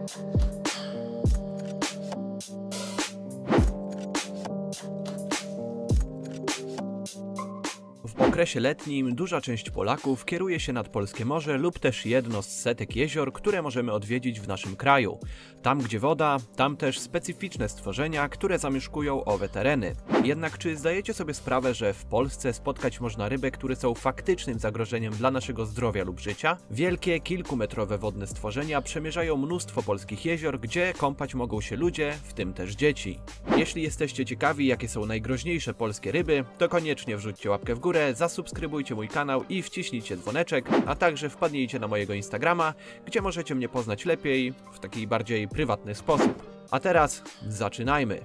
W okresie letnim duża część Polaków kieruje się nad polskie morze lub też jedno z setek jezior, które możemy odwiedzić w naszym kraju. Tam gdzie woda, tam też specyficzne stworzenia, które zamieszkują owe tereny. Jednak czy zdajecie sobie sprawę, że w Polsce spotkać można ryby, które są faktycznym zagrożeniem dla naszego zdrowia lub życia? Wielkie, kilkumetrowe wodne stworzenia przemierzają mnóstwo polskich jezior, gdzie kąpać mogą się ludzie, w tym też dzieci. Jeśli jesteście ciekawi, jakie są najgroźniejsze polskie ryby, to koniecznie wrzućcie łapkę w górę, zasubskrybujcie mój kanał i wciśnijcie dzwoneczek, a także wpadnijcie na mojego Instagrama, gdzie możecie mnie poznać lepiej, w taki bardziej prywatny sposób. A teraz zaczynajmy!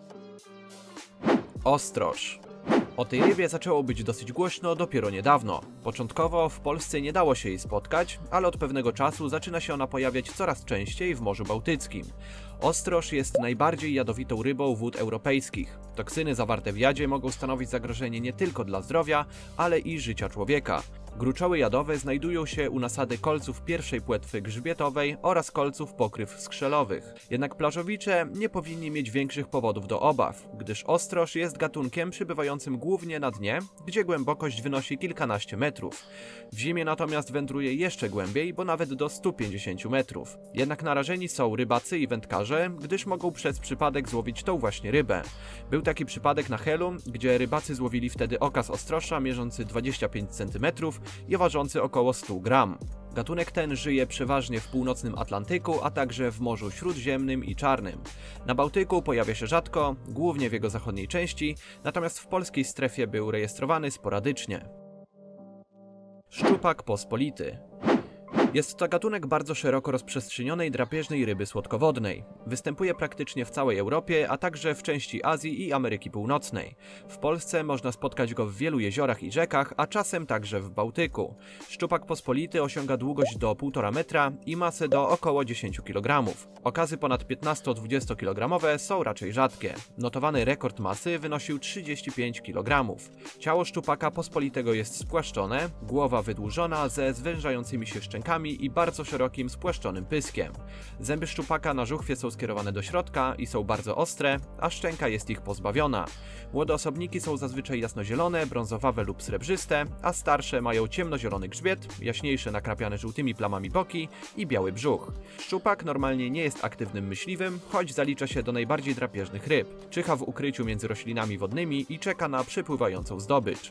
Ostroż. O tej rybie zaczęło być dosyć głośno dopiero niedawno. Początkowo w Polsce nie dało się jej spotkać, ale od pewnego czasu zaczyna się ona pojawiać coraz częściej w Morzu Bałtyckim. Ostroż jest najbardziej jadowitą rybą wód europejskich. Toksyny zawarte w jadzie mogą stanowić zagrożenie nie tylko dla zdrowia, ale i życia człowieka. Gruczoły jadowe znajdują się u nasady kolców pierwszej płetwy grzbietowej oraz kolców pokryw skrzelowych. Jednak plażowicze nie powinni mieć większych powodów do obaw, gdyż ostroż jest gatunkiem przybywającym głównie na dnie, gdzie głębokość wynosi kilkanaście metrów. W zimie natomiast wędruje jeszcze głębiej, bo nawet do 150 metrów. Jednak narażeni są rybacy i wędkarze, gdyż mogą przez przypadek złowić tą właśnie rybę. Był taki przypadek na Helu, gdzie rybacy złowili wtedy okaz ostrosza mierzący 25 cm i ważący około 100 gram. Gatunek ten żyje przeważnie w północnym Atlantyku, a także w Morzu Śródziemnym i Czarnym. Na Bałtyku pojawia się rzadko, głównie w jego zachodniej części, natomiast w polskiej strefie był rejestrowany sporadycznie. Szczupak pospolity. Jest to gatunek bardzo szeroko rozprzestrzenionej drapieżnej ryby słodkowodnej. Występuje praktycznie w całej Europie, a także w części Azji i Ameryki Północnej. W Polsce można spotkać go w wielu jeziorach i rzekach, a czasem także w Bałtyku. Szczupak pospolity osiąga długość do 1,5 metra i masę do około 10 kg. Okazy ponad 15-20 kg są raczej rzadkie. Notowany rekord masy wynosił 35 kg. Ciało szczupaka pospolitego jest spłaszczone, głowa wydłużona ze zwężającymi się szczękami i bardzo szerokim, spłaszczonym pyskiem. Zęby szczupaka na żuchwie są skierowane do środka i są bardzo ostre, a szczęka jest ich pozbawiona. Młode osobniki są zazwyczaj jasnozielone, brązowawe lub srebrzyste, a starsze mają ciemnozielony grzbiet, jaśniejsze nakrapiane żółtymi plamami boki i biały brzuch. Szczupak normalnie nie jest aktywnym myśliwym, choć zalicza się do najbardziej drapieżnych ryb. Czyha w ukryciu między roślinami wodnymi i czeka na przypływającą zdobycz.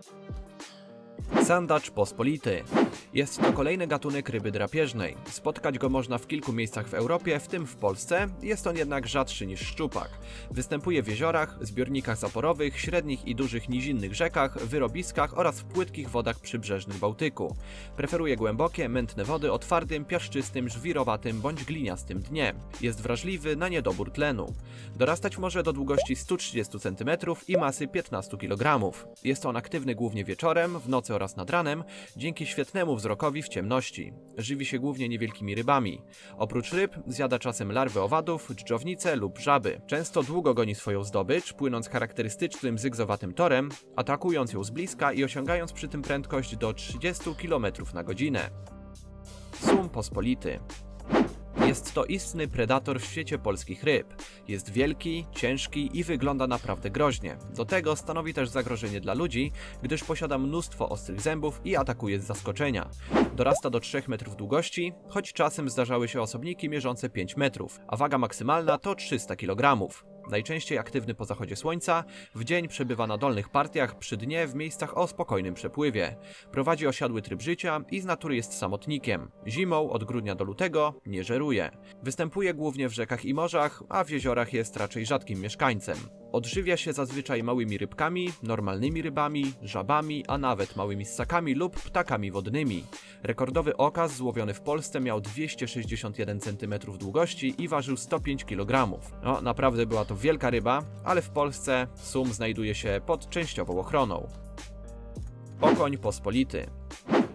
Sandacz pospolity. Jest to kolejny gatunek ryby drapieżnej. Spotkać go można w kilku miejscach w Europie, w tym w Polsce. Jest on jednak rzadszy niż szczupak. Występuje w jeziorach, zbiornikach zaporowych, średnich i dużych nizinnych rzekach, wyrobiskach oraz w płytkich wodach przybrzeżnych Bałtyku. Preferuje głębokie, mętne wody o twardym, piaszczystym, żwirowatym bądź gliniastym dnie. Jest wrażliwy na niedobór tlenu. Dorastać może do długości 130 cm i masy 15 kg. Jest on aktywny głównie wieczorem, w nocy oraz nad ranem, dzięki świetnemu wzrokowi w ciemności. Żywi się głównie niewielkimi rybami. Oprócz ryb zjada czasem larwy owadów, dżdżownice lub żaby. Często długo goni swoją zdobycz, płynąc charakterystycznym zygzowatym torem, atakując ją z bliska i osiągając przy tym prędkość do 30 km na godzinę. Sum pospolity. Jest to istny predator w świecie polskich ryb. Jest wielki, ciężki i wygląda naprawdę groźnie. Do tego stanowi też zagrożenie dla ludzi, gdyż posiada mnóstwo ostrych zębów i atakuje z zaskoczenia. Dorasta do 3 metrów długości, choć czasem zdarzały się osobniki mierzące 5 metrów, a waga maksymalna to 300 kg. Najczęściej aktywny po zachodzie słońca, w dzień przebywa na dolnych partiach, przy dnie w miejscach o spokojnym przepływie. Prowadzi osiadły tryb życia i z natury jest samotnikiem. Zimą od grudnia do lutego nie żeruje. Występuje głównie w rzekach i morzach, a w jeziorach jest raczej rzadkim mieszkańcem. Odżywia się zazwyczaj małymi rybkami, normalnymi rybami, żabami, a nawet małymi ssakami lub ptakami wodnymi. Rekordowy okaz złowiony w Polsce miał 261 cm długości i ważył 105 kg. No, naprawdę była to wielka ryba, ale w Polsce sum znajduje się pod częściową ochroną. Okoń pospolity.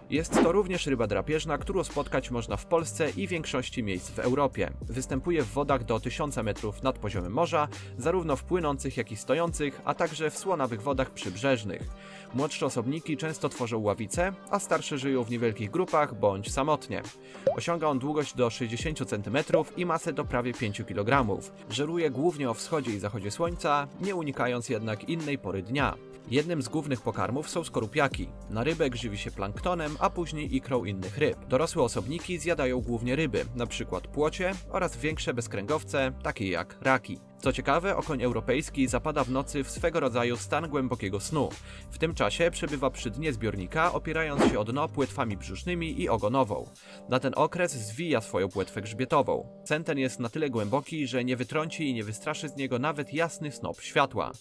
Jest to również ryba drapieżna, którą spotkać można w Polsce i większości miejsc w Europie. Występuje w wodach do 1000 metrów nad poziomem morza, zarówno w płynących, jak i stojących, a także w słonawych wodach przybrzeżnych. Młodsze osobniki często tworzą ławice, a starsze żyją w niewielkich grupach bądź samotnie. Osiąga on długość do 60 cm i masę do prawie 5 kg. Żeruje głównie o wschodzie i zachodzie słońca, nie unikając jednak innej pory dnia. Jednym z głównych pokarmów są skorupiaki. Na rybek żywi się planktonem, a później ikrą innych ryb. Dorosłe osobniki zjadają głównie ryby, np. płocie oraz większe bezkręgowce, takie jak raki. Co ciekawe, okoń europejski zapada w nocy w swego rodzaju stan głębokiego snu. W tym czasie przebywa przy dnie zbiornika, opierając się o dno płetwami brzusznymi i ogonową. Na ten okres zwija swoją płetwę grzbietową. Sen ten jest na tyle głęboki, że nie wytrąci i nie wystraszy z niego nawet jasny snop światła.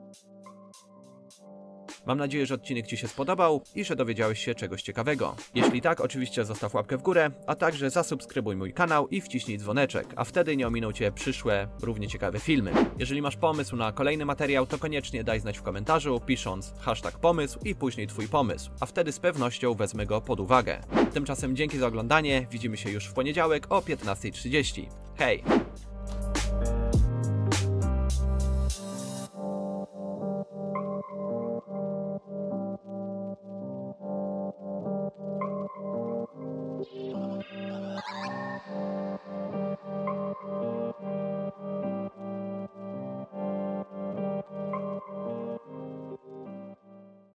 Mam nadzieję, że odcinek Ci się spodobał i że dowiedziałeś się czegoś ciekawego. Jeśli tak, oczywiście zostaw łapkę w górę, a także zasubskrybuj mój kanał i wciśnij dzwoneczek, a wtedy nie ominą Cię przyszłe, równie ciekawe filmy. Jeżeli masz pomysł na kolejny materiał, to koniecznie daj znać w komentarzu, pisząc #pomysł i później Twój pomysł, a wtedy z pewnością wezmę go pod uwagę. Tymczasem dzięki za oglądanie, widzimy się już w poniedziałek o 15:30. Hej!